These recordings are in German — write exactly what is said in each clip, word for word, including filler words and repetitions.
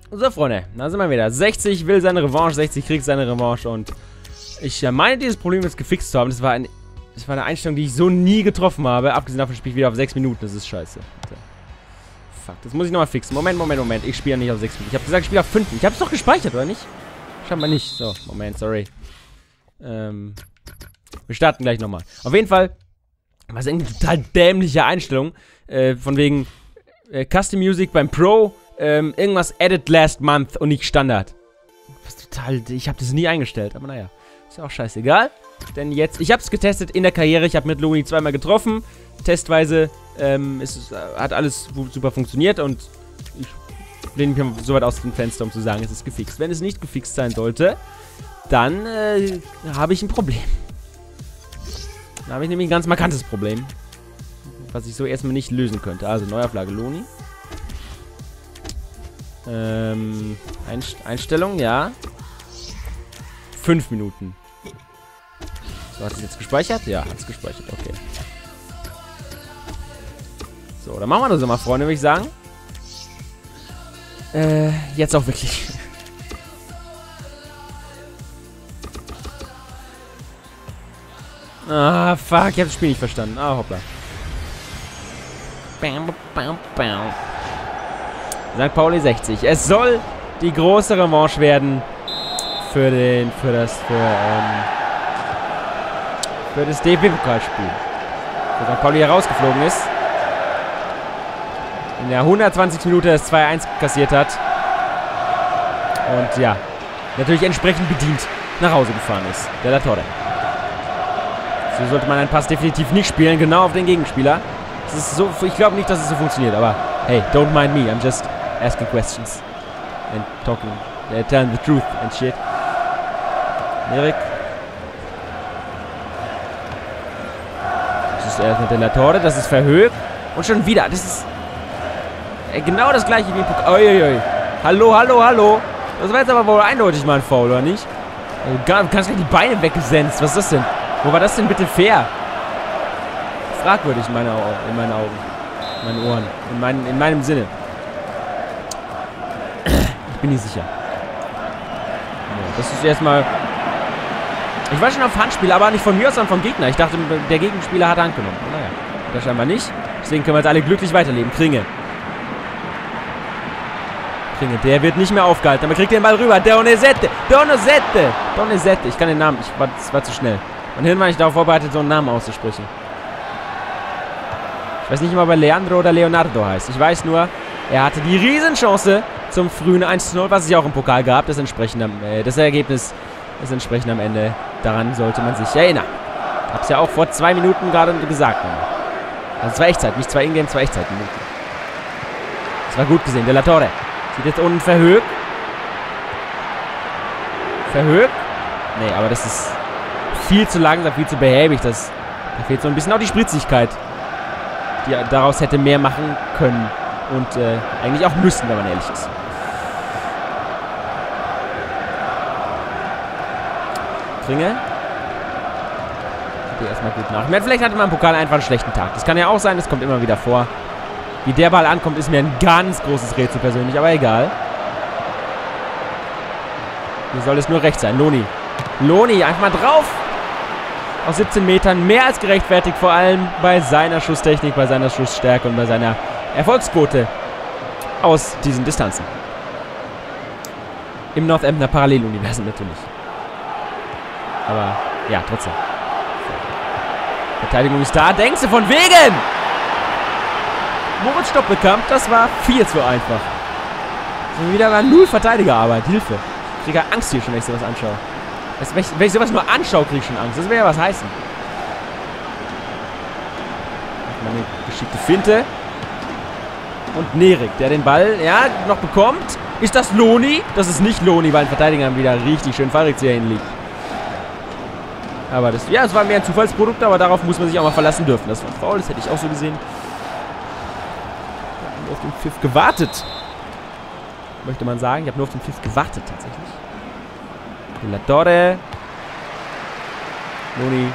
So, Freunde, da sind wir wieder. sechzig will seine Revanche, sechzig kriegt seine Revanche und ich äh, meine, dieses Problem jetzt gefixt zu haben. Das war, ein, das war eine Einstellung, die ich so nie getroffen habe. Abgesehen davon spiele ich wieder auf sechs Minuten. Das ist scheiße. So. Fuck, das muss ich nochmal fixen. Moment, Moment, Moment. Ich spiele nicht auf sechs Minuten. Ich habe gesagt, ich spiele auf fünf. Ich habe es doch gespeichert, oder nicht? Scheinbar nicht. So, Moment, sorry. Ähm, wir starten gleich nochmal. Auf jeden Fall, was eine total dämliche Einstellung. Äh, von wegen äh, Custom Music beim Pro. Ähm, irgendwas Edit Last Month und nicht Standard. Was total, ich habe das nie eingestellt, aber naja, ist ja auch scheißegal. Denn jetzt, ich habe es getestet in der Karriere, ich habe mit Looney zweimal getroffen, testweise, ähm, es ist, hat alles super funktioniert und ich lehne mich so weit aus dem Fenster, um zu sagen, es ist gefixt. Wenn es nicht gefixt sein sollte, dann äh, habe ich ein Problem. Dann habe ich nämlich ein ganz markantes Problem, was ich so erstmal nicht lösen könnte. Also, Neuauflage Looney. Ähm, Einst Einstellung, ja. Fünf Minuten. So, hat es jetzt gespeichert? Ja, hat es gespeichert, okay. So, dann machen wir das mal, Freunde, würde ich sagen. Äh, jetzt auch wirklich. Ah, fuck, ich habe das Spiel nicht verstanden. Ah, hoppla. Bam, bam, bam. Sankt Pauli sechzig. Es soll die große Revanche werden für den, für das, für, ähm, für das D F B-Pokalspiel. Wo Sankt Pauli herausgeflogen ist. In der hundertzwanzigsten Minute das zwei eins kassiert hat. Und ja, natürlich entsprechend bedient nach Hause gefahren ist. Der La Torre. So sollte man einen Pass definitiv nicht spielen, genau auf den Gegenspieler. Das ist so, ich glaube nicht, dass es so funktioniert, aber hey, don't mind me, I'm just asking questions and talking, uh, telling the truth and shit. Erik. Das ist erst mit der La Torre, das ist verhöht. Und schon wieder, das ist äh, genau das gleiche wie im Pokal. Uiuiui. Hallo, hallo, hallo. Das war jetzt aber wohl eindeutig mal ein Foul, oder nicht? Also, gar, du kannst gleich die Beine weggesenzt. Was ist das denn? Wo war das denn bitte fair? Fragwürdig in, meine, in meinen Augen. In meinen Ohren. In, mein, in meinem Sinne. Ich bin nicht sicher. Das ist erstmal... Ich war schon auf Handspiel, aber nicht von mir aus, sondern vom Gegner. Ich dachte, der Gegenspieler hat Hand genommen. Naja, das scheinbar nicht. Deswegen können wir jetzt alle glücklich weiterleben. Kringe. Kringe, der wird nicht mehr aufgehalten. Aber kriegt den Ball rüber. Donizete. Donizete. Donizete. Ich kann den Namen... Ich war, das war zu schnell. Mein Hirn war nicht darauf vorbereitet, so einen Namen auszusprechen. Ich weiß nicht immer, ob er Leandro oder Leonardo heißt. Ich weiß nur, er hatte die Riesenchance zum frühen eins zu null, was es ja auch im Pokal gab. Das entsprechend am, äh, das Ergebnis ist entsprechend am Ende. Daran sollte man sich erinnern. Ich hab's ja auch vor zwei Minuten gerade gesagt. Also zwei Echtzeit, nicht zwei Ingame, zwei Echtzeitminuten. Das war gut gesehen. De La Torre sieht jetzt unten verhögt. Verhögt? Nee, aber das ist viel zu langsam, viel zu behäbig. Das, da fehlt so ein bisschen auch die Spritzigkeit, die daraus hätte mehr machen können und äh, eigentlich auch müssen, wenn man ehrlich ist. Kringe. Die erstmal gut nach. Vielleicht hatte man im Pokal einfach einen schlechten Tag. Das kann ja auch sein, das kommt immer wieder vor. Wie der Ball ankommt, ist mir ein ganz großes Rätsel persönlich, aber egal. Hier soll es nur recht sein. Looney. Looney, einfach mal drauf. Aus siebzehn Metern, mehr als gerechtfertigt, vor allem bei seiner Schusstechnik, bei seiner Schussstärke und bei seiner Erfolgsquote aus diesen Distanzen. Im Northamptoner Paralleluniversum natürlich. Aber, ja, trotzdem. Verteidigung ist da, denkst du von wegen! Moritz Stoppelkamp, das war viel zu einfach. So wieder mal null Verteidigerarbeit, Hilfe. Ich kriege Angst hier schon, wenn ich sowas anschaue. Wenn ich, wenn ich sowas nur anschaue, kriege ich schon Angst. Das will ja was heißen. Eine geschickte Finte. Und Nerik, der den Ball, ja, noch bekommt. Ist das Looney? Das ist nicht Looney, weil ein Verteidiger wieder richtig schön Fallrückzieher hinliegt. Aber das, ja, es war mehr ein Zufallsprodukt, aber darauf muss man sich auch mal verlassen dürfen. Das war faul, das hätte ich auch so gesehen. Ich habe nur auf den Pfiff gewartet. Möchte man sagen. Ich habe nur auf den Pfiff gewartet, tatsächlich. De La Torre. Looney.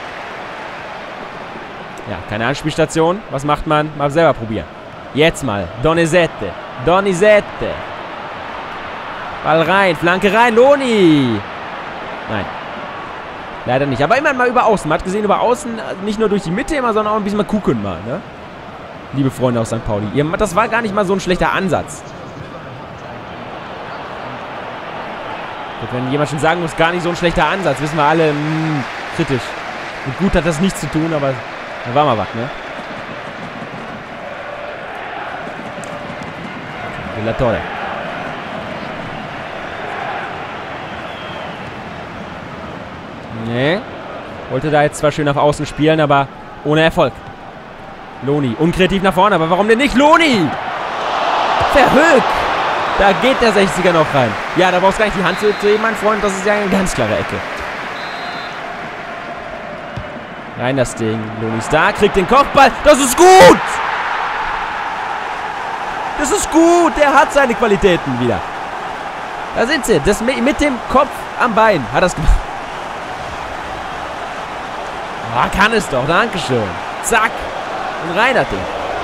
Ja, keine Anspielstation. Was macht man? Mal selber probieren. Jetzt mal. Donizete. Donizete. Ball rein, Flanke rein, Loni. Nein. Leider nicht. Aber immerhin mal über außen. Man hat gesehen, über außen, nicht nur durch die Mitte immer, sondern auch ein bisschen mal gucken mal, ne? Liebe Freunde aus Sankt Pauli. Das war gar nicht mal so ein schlechter Ansatz. Und wenn jemand schon sagen muss, gar nicht so ein schlechter Ansatz, wissen wir alle, mh, kritisch. Und gut hat das nichts zu tun, aber da war mal was, ne? De La Torre. Nee. Wollte da jetzt zwar schön auf Außen spielen, aber ohne Erfolg. Loni. Unkreativ nach vorne, aber warum denn nicht? Loni! Verrückt! Da geht der sechziger noch rein. Ja, da brauchst du gar nicht die Hand zu heben, mein Freund. Das ist ja eine ganz klare Ecke. Rein das Ding. Loni ist da, kriegt den Kopfball. Das ist gut! Das ist gut! Der hat seine Qualitäten wieder. Da sind sie. Das mit, mit dem Kopf am Bein hat das gemacht. Oh, kann es doch. Dankeschön. Zack. Und rein das Ding.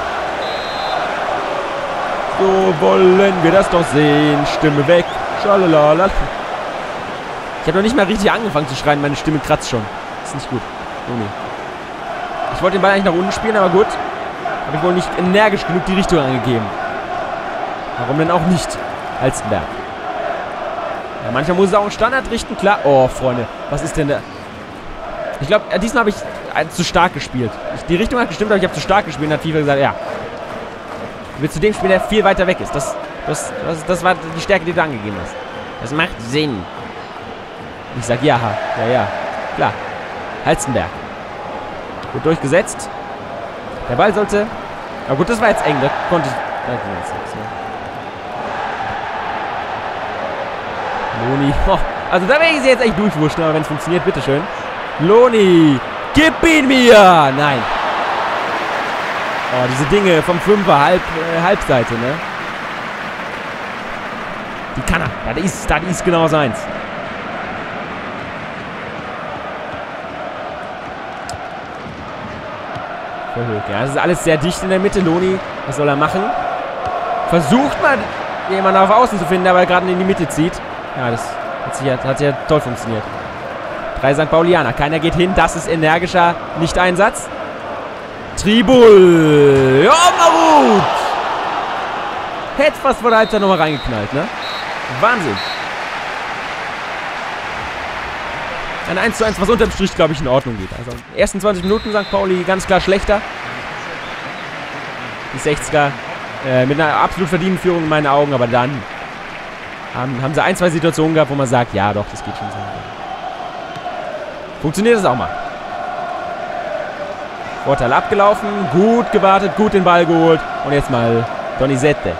So wollen wir das doch sehen. Stimme weg. Schalalala. Ich habe noch nicht mal richtig angefangen zu schreien. Meine Stimme kratzt schon. Ist nicht gut. Oh, nee. Ich wollte den Ball eigentlich nach unten spielen, aber gut. Habe ich wohl nicht energisch genug die Richtung angegeben. Warum denn auch nicht? Halstenberg. Ja, manchmal muss es auch einen Standard richten, klar. Oh, Freunde. Was ist denn da? Ich glaube, diesmal habe ich zu stark gespielt. Ich, die Richtung hat gestimmt, aber ich habe zu stark gespielt und hat FIFA gesagt, ja. Du willst zu dem spielen, der viel weiter weg ist. Das, das, das, das war die Stärke, die du angegeben hast. Das macht Sinn. Ich sag ja, ja, ja. Klar. Halstenberg. Gut durchgesetzt. Der Ball sollte... Aber gut, das war jetzt eng. Da konnte ich... Loni. Oh, also da werde ich sie jetzt echt durchwurschen, aber wenn es funktioniert, bitteschön. Loni. Gib ihn mir! Nein. Oh, diese Dinge vom Fünfer, Halb, äh, Halbseite, ne? Die kann er. Das ist, das ist genau seins. Ja, das ist alles sehr dicht in der Mitte. Loni, was soll er machen? Versucht mal, jemanden auf Außen zu finden, der aber gerade in die Mitte zieht. Ja, das hat, sich ja, hat ja toll funktioniert. Drei Sankt Paulianer. Keiner geht hin. Das ist energischer Nicht-Einsatz. Tribul. Ja, Marut. Hätte fast vor der Halbzeit nochmal reingeknallt, ne? Wahnsinn. Ein eins zu eins, was unterm Strich, glaube ich, in Ordnung geht. Also, die ersten zwanzig Minuten Sankt Pauli ganz klar schlechter. Die sechziger äh, mit einer absolut verdienten Führung in meinen Augen, aber dann haben, haben sie ein, zwei Situationen gehabt, wo man sagt, ja doch, das geht schon so. Funktioniert das auch mal. Vorteil abgelaufen, gut gewartet, gut den Ball geholt. Und jetzt mal Donizete.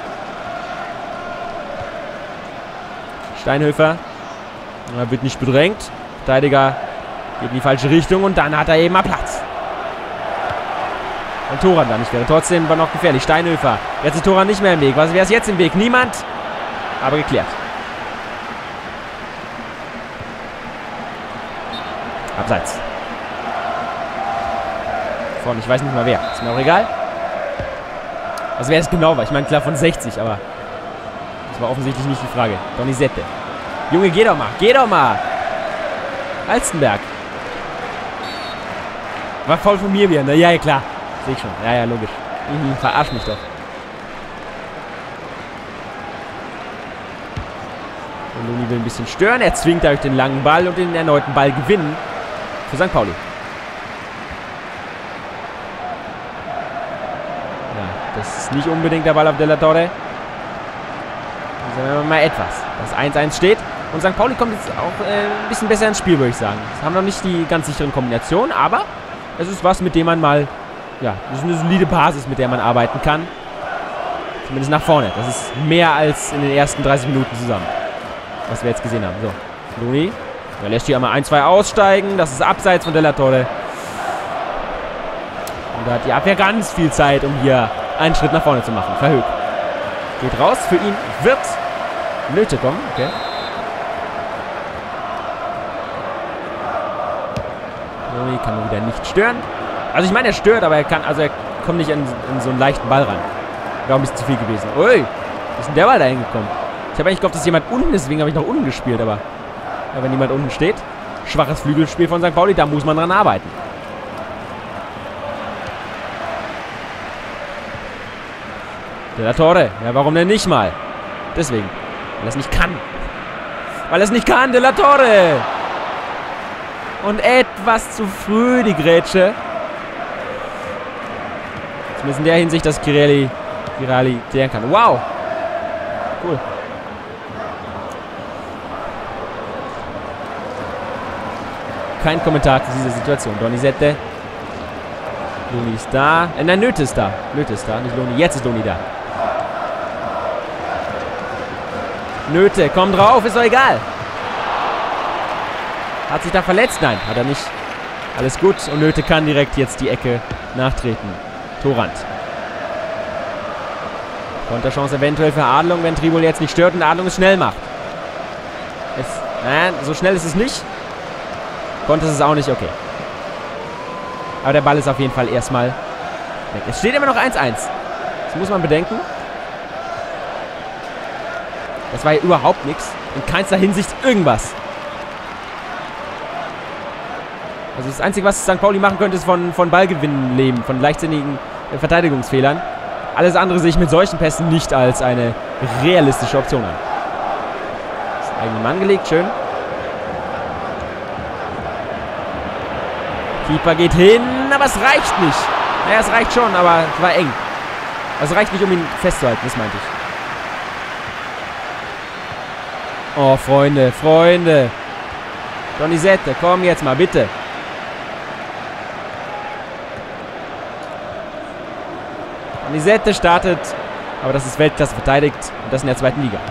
Steinhöfer. Er wird nicht bedrängt. Verteidiger geht in die falsche Richtung und dann hat er eben mal Platz. Und Thoran da nicht wäre. Trotzdem war noch gefährlich. Steinhöfer. Jetzt ist Thoran nicht mehr im Weg. Was wäre es jetzt im Weg? Niemand. Aber geklärt. Abseits. Vorne, ich weiß nicht mal wer. Ist mir auch egal. Also wer es genau war. Ich meine, klar von sechzig, aber das war offensichtlich nicht die Frage. Donizete. Junge, geh doch mal. Geh doch mal. Halstenberg. War voll von mir wieder, ne? Ja, ja, klar. Sehe ich schon. Ja, ja, logisch. Mhm, verarsch mich doch. Und Loni will ein bisschen stören. Er zwingt dadurch den langen Ball und den erneuten Ball gewinnen für Sankt Pauli. Ja, das ist nicht unbedingt der Ball auf De La Torre. Sagen wir mal etwas. Das eins eins steht. Und Sankt Pauli kommt jetzt auch äh, ein bisschen besser ins Spiel, würde ich sagen. Es haben noch nicht die ganz sicheren Kombinationen, aber es ist was, mit dem man mal, ja, das ist eine solide Basis, mit der man arbeiten kann. Zumindest nach vorne. Das ist mehr als in den ersten dreißig Minuten zusammen, was wir jetzt gesehen haben. So, Loni, er lässt hier einmal ein, zwei aussteigen. Das ist abseits von De La Torre. Und da hat die Abwehr ganz viel Zeit, um hier einen Schritt nach vorne zu machen. Verhögt. Geht raus. Für ihn wird Nöte kommen. Okay. Loni kann nur wieder nicht stören. Also ich meine, er stört, aber er kann, also er kommt nicht in, in so einen leichten Ball ran. Wäre auch ein bisschen zu viel gewesen. Ui, wie ist denn der Ball da hingekommen? habe eigentlich gehofft, dass jemand unten ist, deswegen habe ich nach unten gespielt, aber ja, wenn niemand unten steht. Schwaches Flügelspiel von Sankt Pauli, da muss man dran arbeiten. De La Torre. Ja, warum denn nicht mal? Deswegen. Weil er es nicht kann. Weil er es nicht kann, De La Torre. Und etwas zu früh die Grätsche. Zumindest in der Hinsicht, dass Kirelli, Kirelli klären kann. Wow. Cool. Kein Kommentar zu dieser Situation. Donizete. Loni ist da. Äh, nein, Nöte ist da. Nöte ist da, nicht Loni. Jetzt ist Loni da. Nöte, komm drauf, ist doch egal. Hat sich da verletzt? Nein, hat er nicht. Alles gut. Und Nöte kann direkt jetzt die Ecke nachtreten. Torrand. Konterchance eventuell für Adlung, wenn Tribul jetzt nicht stört und Adlung es schnell macht. Es, nein, so schnell ist es nicht. Konter ist es auch nicht, okay. Aber der Ball ist auf jeden Fall erstmal weg. Es steht immer noch eins eins. Das muss man bedenken. Das war ja überhaupt nichts. In keinster Hinsicht irgendwas. Also das Einzige, was Sankt Pauli machen könnte, ist von, von Ballgewinnen leben. Von leichtsinnigen äh, Verteidigungsfehlern. Alles andere sehe ich mit solchen Pässen nicht als eine realistische Option an. Das ist eigenen Mann gelegt, schön. Keeper geht hin, aber es reicht nicht. Naja, es reicht schon, aber es war eng. Also es reicht nicht, um ihn festzuhalten, das meinte ich. Oh, Freunde, Freunde. Donizete, komm jetzt mal, bitte. Donizete startet, aber das ist Weltklasse verteidigt und das in der zweiten Liga.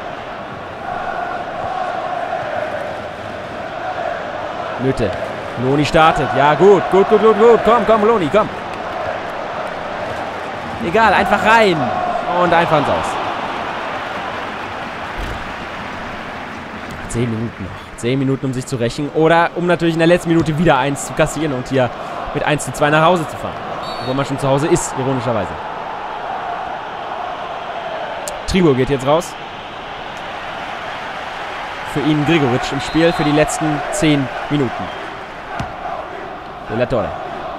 Nöte. Loni startet. Ja, gut, gut, gut, gut, gut. Komm, komm, Loni, komm. Egal, einfach rein. Und einfach ins Aus. Zehn Minuten noch. Zehn Minuten, um sich zu rächen. Oder um natürlich in der letzten Minute wieder eins zu kassieren und hier mit eins zu zwei nach Hause zu fahren. Obwohl man schon zu Hause ist, ironischerweise. Tribul geht jetzt raus. Für ihn Gregoritsch im Spiel für die letzten zehn Minuten. De La Torre.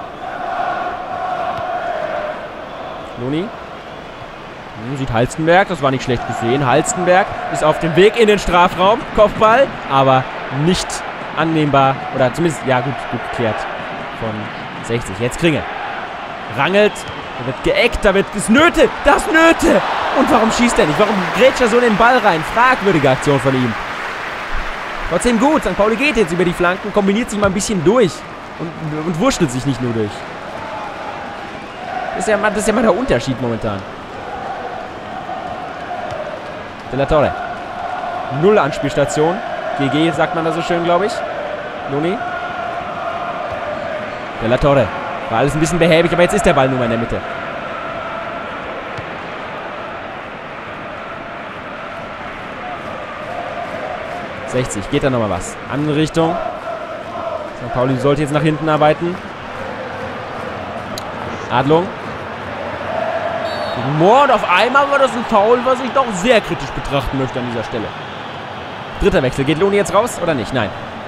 Loni. Hm, sieht Halstenberg. Das war nicht schlecht gesehen. Halstenberg ist auf dem Weg in den Strafraum. Kopfball. Aber nicht annehmbar. Oder zumindest, ja gut, gut geklärt. Von sechzig. Jetzt Kringe. Rangelt. Da wird geeckt. Da wird es Nöte. Das Nöte. Und warum schießt er nicht? Warum grätscht er so in den Ball rein? Fragwürdige Aktion von ihm. Trotzdem gut. Sankt Pauli geht jetzt über die Flanken. Kombiniert sich mal ein bisschen durch. Und, und wurschtelt sich nicht nur durch. Das ist, ja, das ist ja mal der Unterschied momentan. De La Torre. Null Anspielstation. G G sagt man da so schön, glaube ich. Loni. De La Torre. War alles ein bisschen behäbig, aber jetzt ist der Ball nur mal in der Mitte. sechzig. Geht da nochmal was. Andere Richtung. Sankt Pauli sollte jetzt nach hinten arbeiten. Adlung. Gegen Mohr und auf einmal war das ein Foul, was ich doch sehr kritisch betrachten möchte an dieser Stelle. Dritter Wechsel. Geht Loni jetzt raus oder nicht? Nein.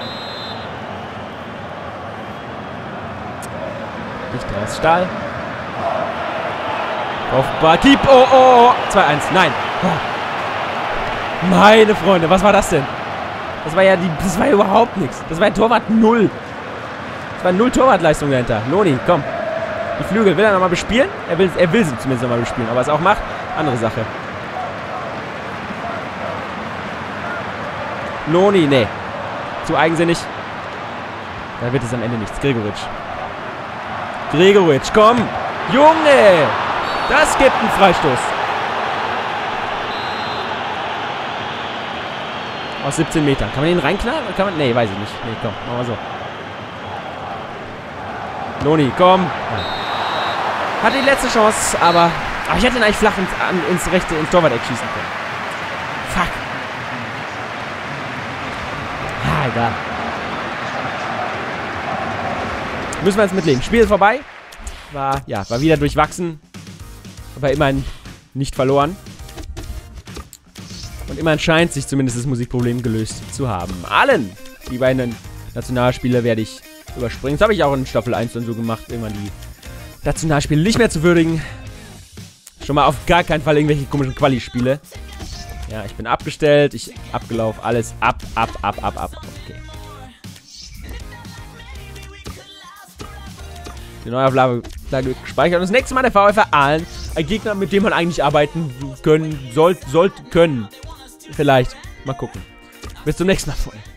Nicht raus. Stahl. Kopfball. Keep. Oh, oh, oh. zwei eins. Nein. Oh. Meine Freunde, was war das denn? Das war ja die, das war ja überhaupt nichts. Das war ein Torwart null. Das war null Torwartleistung dahinter. Loni, komm. Die Flügel will er nochmal bespielen? Er will, er will sie zumindest nochmal bespielen. Aber was er auch macht, andere Sache. Loni, nee. Zu eigensinnig. Da wird es am Ende nichts. Gregoritsch. Gregoritsch, komm. Junge. Das gibt einen Freistoß. Aus siebzehn Metern. Kann man den reinknallen? Kann man? Nee, weiß ich nicht. Nee, komm. Machen wir so. Loni, komm. Hatte die letzte Chance, aber... Ach, ich hätte ihn eigentlich flach ins, ins rechte, ins Torwart-Eck schießen können. Fuck. Ah, egal. Müssen wir jetzt mitleben. Spiel ist vorbei. War, ja, war wieder durchwachsen. Aber immerhin nicht verloren. Und immerhin scheint sich zumindest das Musikproblem gelöst zu haben. Allen! Die beiden Nationalspiele werde ich überspringen. Das habe ich auch in Staffel eins dann so gemacht, irgendwann die Nationalspiele nicht mehr zu würdigen. Schon mal auf gar keinen Fall irgendwelche komischen Quali-Spiele. Ja, ich bin abgestellt, ich abgelaufen, alles ab, ab, ab, ab, ab. Okay. Die Neuauflage gespeichert. Und das nächste Mal der V F R Aalen. Ein Gegner, mit dem man eigentlich arbeiten können, sollte, sollte, können. Vielleicht. Mal gucken. Bis zum nächsten Mal, Freunde.